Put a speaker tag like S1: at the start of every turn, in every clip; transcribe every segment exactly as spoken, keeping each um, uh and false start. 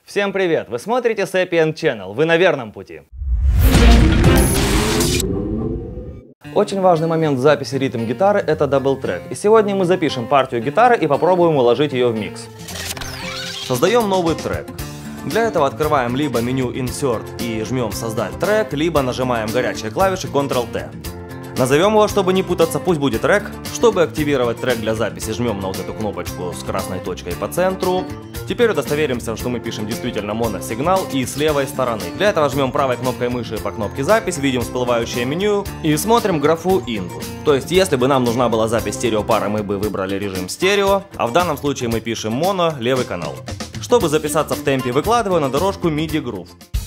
S1: Всем привет! Вы смотрите Sapient Channel, вы на верном пути. Очень важный момент в записи ритм-гитары — это дабл-трек. И сегодня мы запишем партию гитары и попробуем уложить ее в микс. Создаем новый трек. Для этого открываем либо меню Insert и жмем «Создать трек», либо нажимаем горячие клавиши контрол тэ. Назовем его, чтобы не путаться, пусть будет трек. Чтобы активировать трек для записи, жмем на вот эту кнопочку с красной точкой по центру. Теперь удостоверимся, что мы пишем действительно моносигнал и с левой стороны. Для этого жмем правой кнопкой мыши по кнопке «Запись», видим всплывающее меню и смотрим графу «Input». То есть, если бы нам нужна была запись стереопары, мы бы выбрали режим стерео, а в данном случае мы пишем моно, левый канал. Чтобы записаться в темпе, выкладываю на дорожку миди Groove.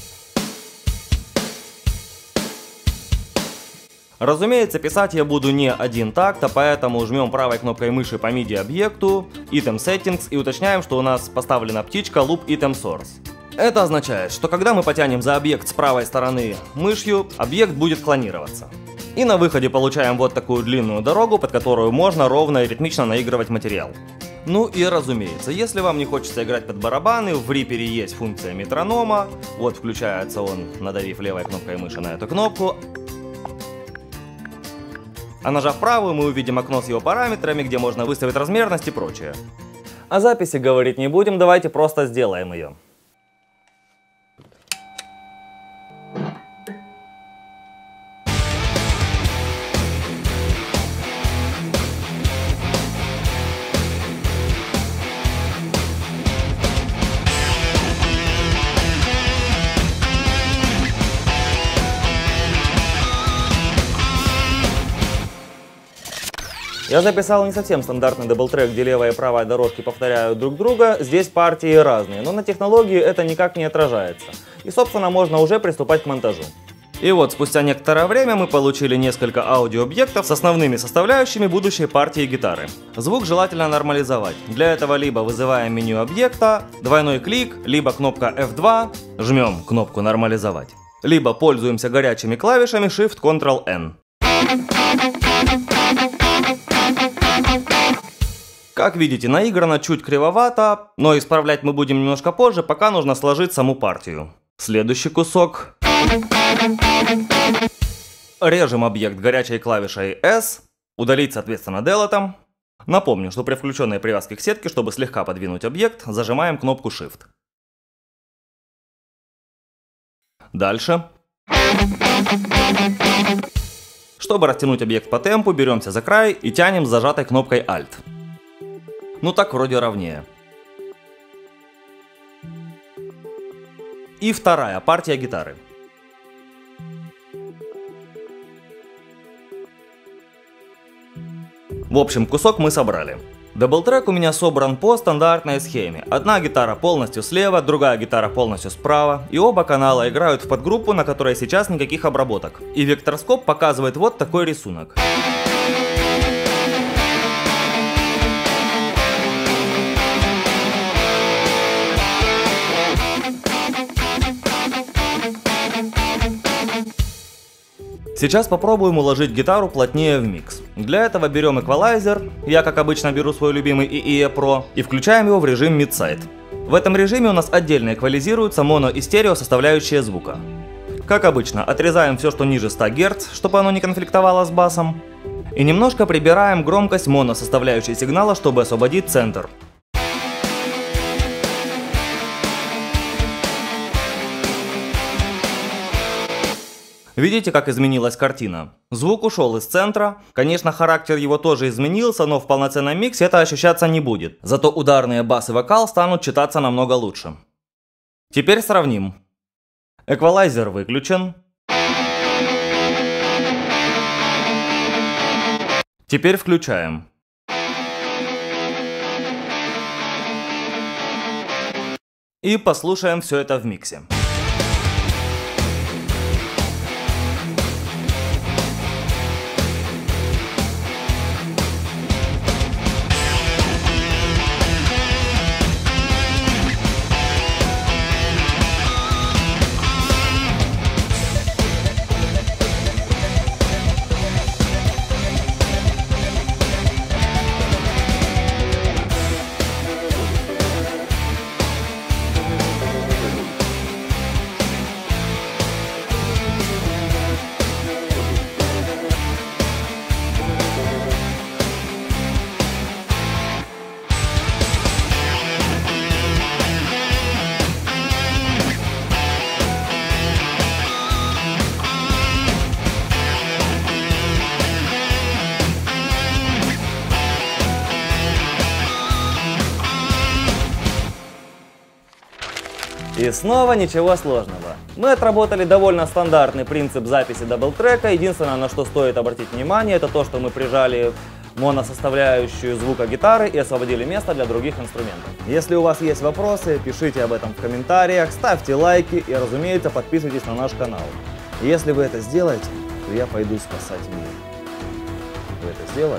S1: Разумеется, писать я буду не один такт, а поэтому жмем правой кнопкой мыши по миди объекту, Item Settings и уточняем, что у нас поставлена птичка Loop Item Source. Это означает, что когда мы потянем за объект с правой стороны мышью, объект будет клонироваться. И на выходе получаем вот такую длинную дорогу, под которую можно ровно и ритмично наигрывать материал. Ну и разумеется, если вам не хочется играть под барабаны, в Reaper есть функция метронома. Вот включается он, надавив левой кнопкой мыши на эту кнопку. А нажав правую, мы увидим окно с его параметрами, где можно выставить размерность и прочее. О записи говорить не будем, давайте просто сделаем ее. Я записал не совсем стандартный дабл-трек, где левая и правая дорожки повторяют друг друга, здесь партии разные, но на технологии это никак не отражается. И собственно можно уже приступать к монтажу. И вот спустя некоторое время мы получили несколько аудиообъектов с основными составляющими будущей партии гитары. Звук желательно нормализовать. Для этого либо вызываем меню объекта, двойной клик, либо кнопка эф два, жмем кнопку нормализовать, либо пользуемся горячими клавишами Shift контрол эн. Как видите, наиграно чуть кривовато, но исправлять мы будем немножко позже, пока нужно сложить саму партию. Следующий кусок. Режем объект горячей клавишей эс, удалить соответственно делетом. Напомню, что при включенной привязке к сетке, чтобы слегка подвинуть объект, зажимаем кнопку Shift. Дальше. Чтобы растянуть объект по темпу, беремся за край и тянем с зажатой кнопкой Alt. Ну так вроде ровнее. И вторая партия гитары. В общем, кусок мы собрали. Дабл-трек у меня собран по стандартной схеме. Одна гитара полностью слева, другая гитара полностью справа. И оба канала играют в подгруппу, на которой сейчас никаких обработок. И векторскоп показывает вот такой рисунок. Сейчас попробуем уложить гитару плотнее в микс. Для этого берем эквалайзер, я как обычно беру свой любимый и и и Pro, и включаем его в режим Mid-Side. В этом режиме у нас отдельно эквализируются моно и стерео составляющие звука. Как обычно, отрезаем все, что ниже ста герц, чтобы оно не конфликтовало с басом. И немножко прибираем громкость моно составляющей сигнала, чтобы освободить центр. Видите, как изменилась картина? Звук ушел из центра. Конечно, характер его тоже изменился, но в полноценном миксе это ощущаться не будет. Зато ударные бас и вокал станут читаться намного лучше. Теперь сравним. Эквалайзер выключен. Теперь включаем. И послушаем все это в миксе. И снова ничего сложного. Мы отработали довольно стандартный принцип записи даблтрека. Единственное, на что стоит обратить внимание, это то, что мы прижали моносоставляющую звука гитары и освободили место для других инструментов. Если у вас есть вопросы, пишите об этом в комментариях, ставьте лайки и, разумеется, подписывайтесь на наш канал. И если вы это сделаете, то я пойду спасать мир. Вы это сделали?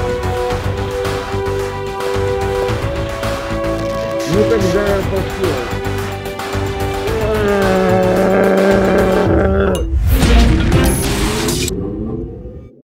S2: Ну тогда я пошел.